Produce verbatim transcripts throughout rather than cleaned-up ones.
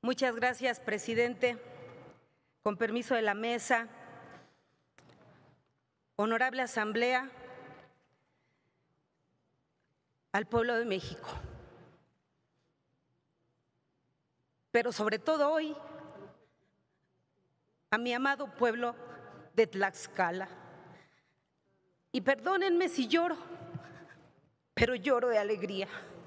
Muchas gracias, presidente. Con permiso de la mesa, honorable asamblea, al pueblo de México, pero sobre todo hoy a mi amado pueblo de Tlaxcala. Y perdónenme si lloro, pero lloro de alegría,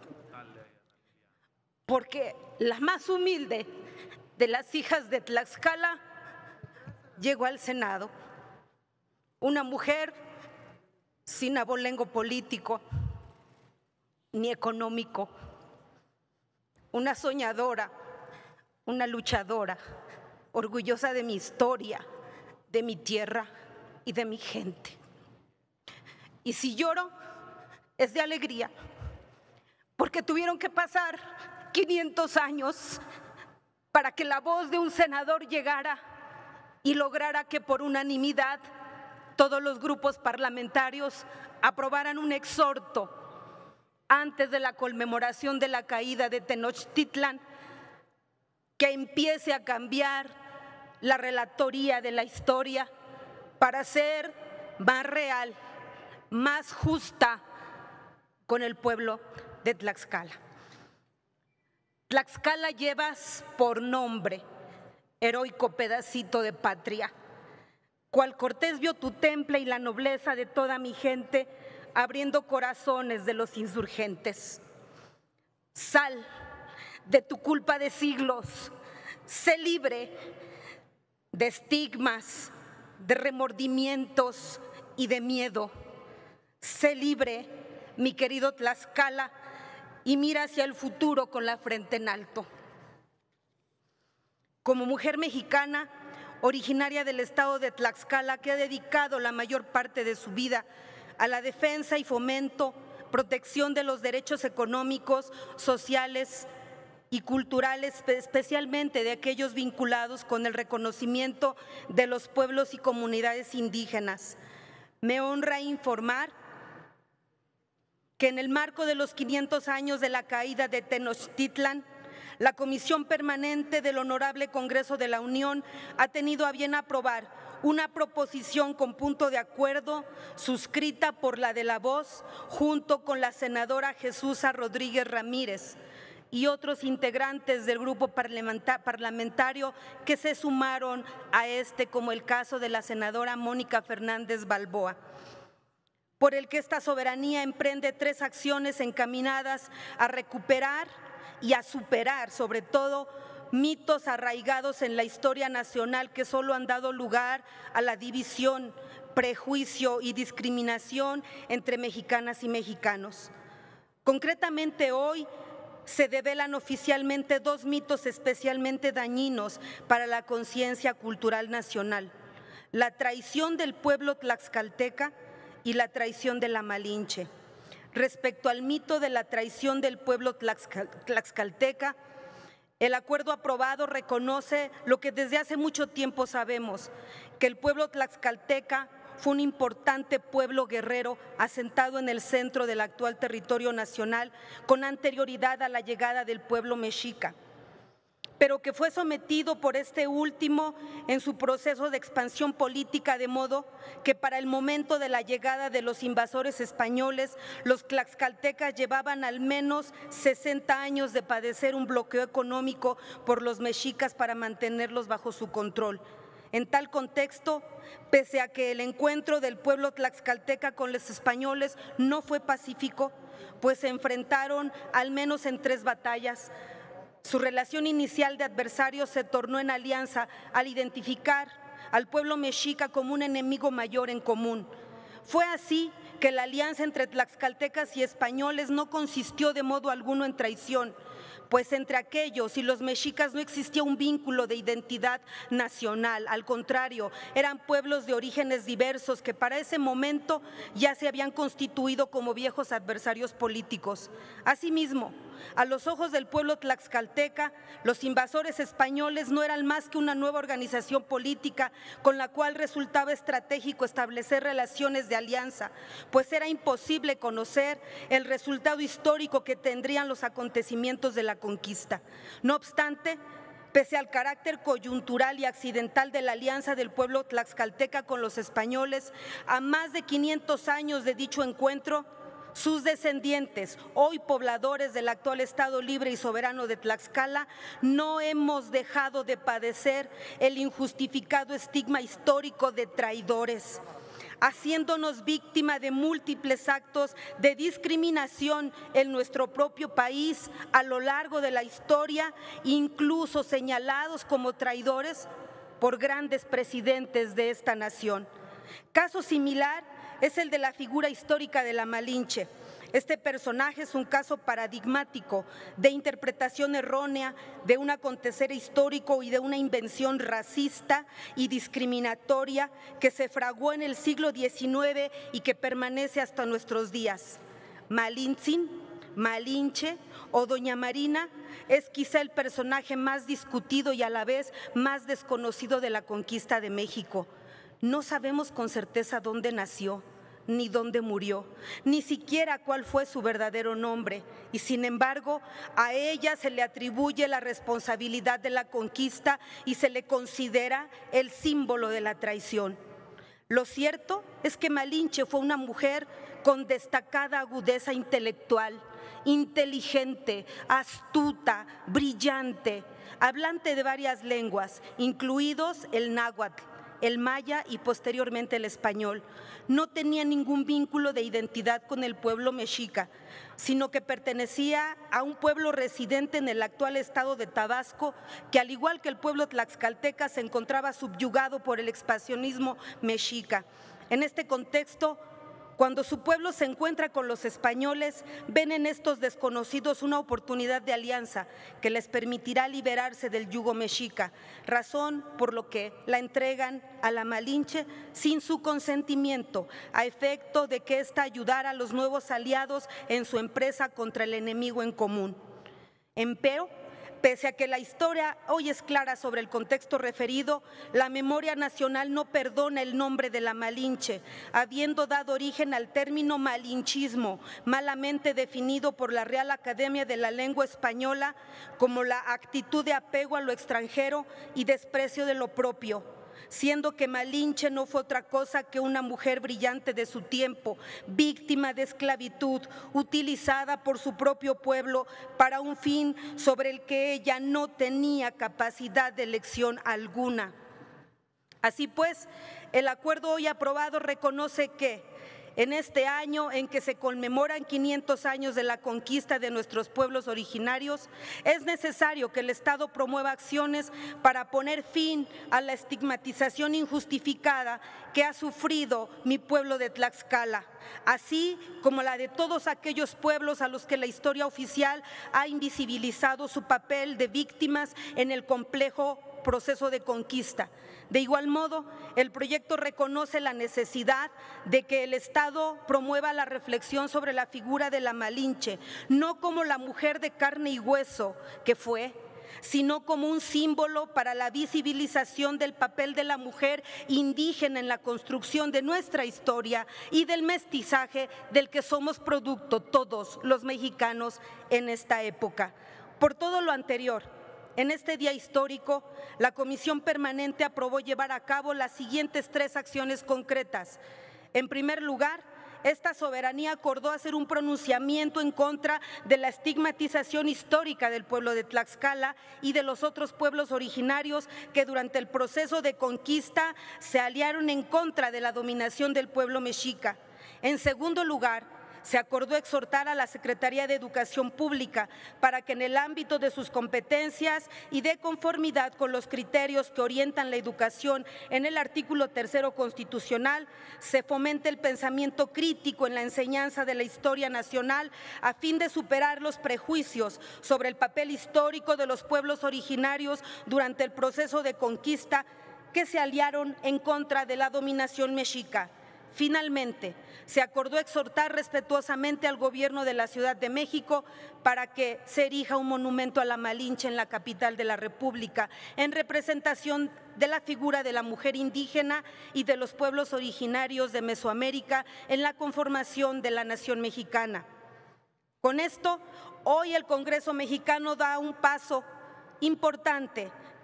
porque la más humilde de las hijas de Tlaxcala llegó al Senado, una mujer sin abolengo político ni económico, una soñadora, una luchadora, orgullosa de mi historia, de mi tierra y de mi gente. Y si lloro, es de alegría, porque tuvieron que pasar quinientos años para que la voz de un senador llegara y lograra que por unanimidad todos los grupos parlamentarios aprobaran un exhorto antes de la conmemoración de la caída de Tenochtitlan, que empiece a cambiar la relatoría de la historia para ser más real, más justa con el pueblo de Tlaxcala. Tlaxcala llevas por nombre, heroico pedacito de patria. Cual Cortés vio tu temple y la nobleza de toda mi gente, abriendo corazones de los insurgentes. Sal de tu culpa de siglos, sé libre de estigmas, de remordimientos y de miedo. Sé libre, mi querido Tlaxcala, y mira hacia el futuro con la frente en alto. Como mujer mexicana, originaria del estado de Tlaxcala, que ha dedicado la mayor parte de su vida a la defensa y fomento, protección de los derechos económicos, sociales y culturales, especialmente de aquellos vinculados con el reconocimiento de los pueblos y comunidades indígenas. Me honra informar que en el marco de los quinientos años de la caída de Tenochtitlan, la Comisión Permanente del Honorable Congreso de la Unión ha tenido a bien aprobar una proposición con punto de acuerdo suscrita por la de la Voz junto con la senadora Jesús Rodríguez Ramírez y otros integrantes del grupo parlamentario que se sumaron a este, como el caso de la senadora Mónica Fernández Balboa, por el que esta soberanía emprende tres acciones encaminadas a recuperar y a superar, sobre todo, mitos arraigados en la historia nacional que solo han dado lugar a la división, prejuicio y discriminación entre mexicanas y mexicanos. Concretamente hoy se develan oficialmente dos mitos especialmente dañinos para la conciencia cultural nacional: la traición del pueblo tlaxcalteca y la traición de la Malinche. Respecto al mito de la traición del pueblo tlaxcalteca, el acuerdo aprobado reconoce lo que desde hace mucho tiempo sabemos, que el pueblo tlaxcalteca fue un importante pueblo guerrero asentado en el centro del actual territorio nacional con anterioridad a la llegada del pueblo mexica, pero que fue sometido por este último en su proceso de expansión política, de modo que para el momento de la llegada de los invasores españoles, los tlaxcaltecas llevaban al menos sesenta años de padecer un bloqueo económico por los mexicas para mantenerlos bajo su control. En tal contexto, pese a que el encuentro del pueblo tlaxcalteca con los españoles no fue pacífico, pues se enfrentaron al menos en tres batallas. Su relación inicial de adversarios se tornó en alianza al identificar al pueblo mexica como un enemigo mayor en común. Fue así que la alianza entre tlaxcaltecas y españoles no consistió de modo alguno en traición, pues entre aquellos y los mexicas no existía un vínculo de identidad nacional. Al contrario, eran pueblos de orígenes diversos que para ese momento ya se habían constituido como viejos adversarios políticos. Asimismo, a los ojos del pueblo tlaxcalteca, los invasores españoles no eran más que una nueva organización política con la cual resultaba estratégico establecer relaciones de alianza, pues era imposible conocer el resultado histórico que tendrían los acontecimientos de la conquista. No obstante, Pese al carácter coyuntural y accidental de la alianza del pueblo tlaxcalteca con los españoles, a más de quinientos años de dicho encuentro, sus descendientes, hoy pobladores del actual Estado libre y soberano de Tlaxcala, no hemos dejado de padecer el injustificado estigma histórico de traidores, haciéndonos víctima de múltiples actos de discriminación en nuestro propio país a lo largo de la historia, incluso señalados como traidores por grandes presidentes de esta nación. Caso similar es el de la figura histórica de la Malinche. Este personaje es un caso paradigmático de interpretación errónea de un acontecer histórico y de una invención racista y discriminatoria que se fraguó en el siglo diecinueve y que permanece hasta nuestros días. Malintzin, Malinche o Doña Marina es quizá el personaje más discutido y a la vez más desconocido de la conquista de México. No sabemos con certeza dónde nació, ni dónde murió, ni siquiera cuál fue su verdadero nombre, y sin embargo a ella se le atribuye la responsabilidad de la conquista y se le considera el símbolo de la traición. Lo cierto es que Malinche fue una mujer con destacada agudeza intelectual, inteligente, astuta, brillante, hablante de varias lenguas, incluidos el náhuatl, el maya y posteriormente el español. No tenía ningún vínculo de identidad con el pueblo mexica, sino que pertenecía a un pueblo residente en el actual estado de Tabasco, que al igual que el pueblo tlaxcalteca se encontraba subyugado por el expansionismo mexica. En este contexto, cuando su pueblo se encuentra con los españoles, ven en estos desconocidos una oportunidad de alianza que les permitirá liberarse del yugo mexica, razón por lo que la entregan a la Malinche sin su consentimiento, a efecto de que ésta ayudara a los nuevos aliados en su empresa contra el enemigo en común. Empero, pese a que la historia hoy es clara sobre el contexto referido, la memoria nacional no perdona el nombre de la Malinche, habiendo dado origen al término malinchismo, malamente definido por la Real Academia de la Lengua Española como la actitud de apego a lo extranjero y desprecio de lo propio, siendo que Malinche no fue otra cosa que una mujer brillante de su tiempo, víctima de esclavitud, utilizada por su propio pueblo para un fin sobre el que ella no tenía capacidad de elección alguna. Así pues, el acuerdo hoy aprobado reconoce que en este año en que se conmemoran quinientos años de la conquista de nuestros pueblos originarios, es necesario que el Estado promueva acciones para poner fin a la estigmatización injustificada que ha sufrido mi pueblo de Tlaxcala, así como la de todos aquellos pueblos a los que la historia oficial ha invisibilizado su papel de víctimas en el complejo proceso de conquista. De igual modo, el proyecto reconoce la necesidad de que el Estado promueva la reflexión sobre la figura de la Malinche, no como la mujer de carne y hueso que fue, sino como un símbolo para la visibilización del papel de la mujer indígena en la construcción de nuestra historia y del mestizaje del que somos producto todos los mexicanos en esta época. Por todo lo anterior, en este día histórico, la Comisión Permanente aprobó llevar a cabo las siguientes tres acciones concretas. En primer lugar, esta soberanía acordó hacer un pronunciamiento en contra de la estigmatización histórica del pueblo de Tlaxcala y de los otros pueblos originarios que durante el proceso de conquista se aliaron en contra de la dominación del pueblo mexica. En segundo lugar, se acordó exhortar a la Secretaría de Educación Pública para que en el ámbito de sus competencias y de conformidad con los criterios que orientan la educación en el artículo tercero constitucional, se fomente el pensamiento crítico en la enseñanza de la historia nacional a fin de superar los prejuicios sobre el papel histórico de los pueblos originarios durante el proceso de conquista que se aliaron en contra de la dominación mexica. Finalmente, se acordó exhortar respetuosamente al Gobierno de la Ciudad de México para que se erija un monumento a la Malinche en la capital de la República, en representación de la figura de la mujer indígena y de los pueblos originarios de Mesoamérica en la conformación de la nación mexicana. Con esto, hoy el Congreso mexicano da un paso importante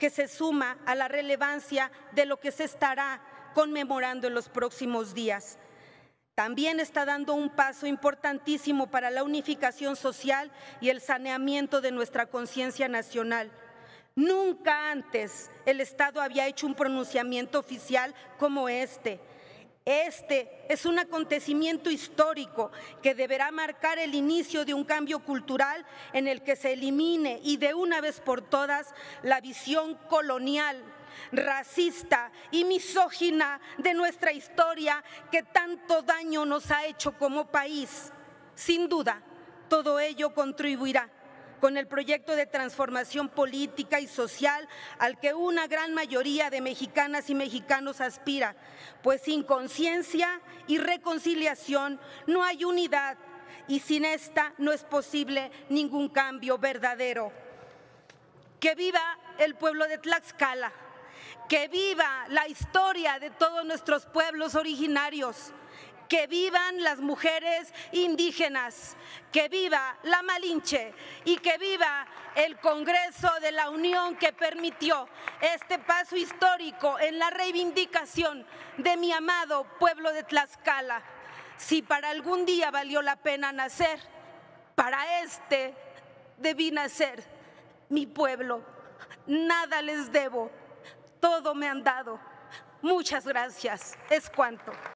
que se suma a la relevancia de lo que se estará conmemorando en los próximos días. También está dando un paso importantísimo para la unificación social y el saneamiento de nuestra conciencia nacional. Nunca antes el Estado había hecho un pronunciamiento oficial como este. Este es un acontecimiento histórico que deberá marcar el inicio de un cambio cultural en el que se elimine y de una vez por todas la visión colonial, racista y misógina de nuestra historia que tanto daño nos ha hecho como país. Sin duda, todo ello contribuirá con el proyecto de transformación política y social al que una gran mayoría de mexicanas y mexicanos aspira, pues sin conciencia y reconciliación no hay unidad y sin esta no es posible ningún cambio verdadero. ¡Que viva el pueblo de Tlaxcala! ¡Que viva la historia de todos nuestros pueblos originarios! ¡Que vivan las mujeres indígenas! ¡Que viva la Malinche! Y que viva el Congreso de la Unión que permitió este paso histórico en la reivindicación de mi amado pueblo de Tlaxcala. Si para algún día valió la pena nacer, para este debí nacer. Mi pueblo, nada les debo, todo me han dado. Muchas gracias. Es cuanto.